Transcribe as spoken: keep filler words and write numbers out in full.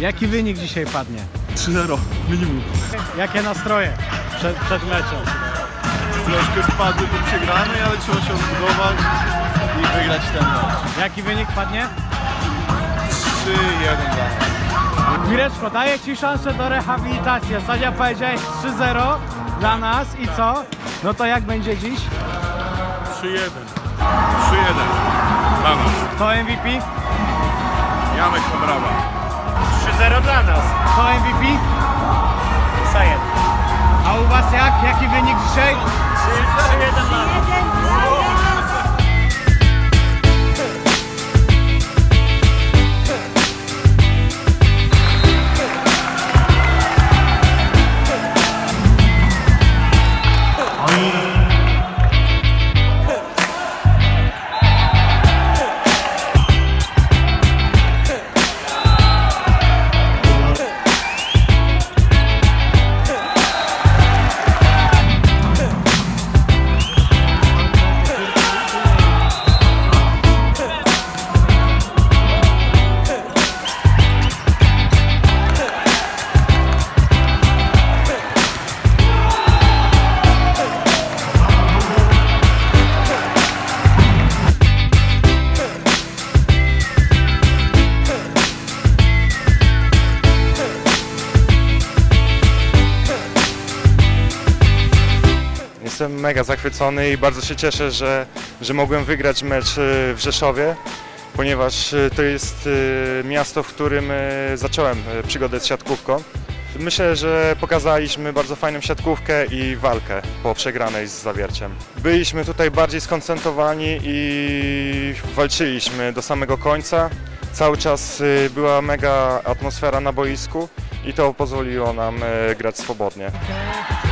Jaki wynik dzisiaj padnie? trzy zero, minimum. Jakie nastroje przed, przed meczem? Troszkę spadły po przegranej, ale trzeba się odbudować i wygrać ten mecz. Jaki wynik padnie? trzy jeden dla nas. Mireczko, daję Ci szansę do rehabilitacji. Ostatnio powiedziałeś trzy zero dla nas i co? No to jak będzie dziś? trzy jeden. trzy jeden dla nas. To M V P? Janek Pobrawa. trzy zero dla nas. To M V P? Sajet. A u Was jak? Jaki wynik dzisiaj? trzy jeden dla nas. Jestem mega zachwycony i bardzo się cieszę, że, że mogłem wygrać mecz w Rzeszowie, ponieważ to jest miasto, w którym zacząłem przygodę z siatkówką. Myślę, że pokazaliśmy bardzo fajną siatkówkę i walkę po przegranej z Zawierciem. Byliśmy tutaj bardziej skoncentrowani i walczyliśmy do samego końca. Cały czas była mega atmosfera na boisku i to pozwoliło nam grać swobodnie.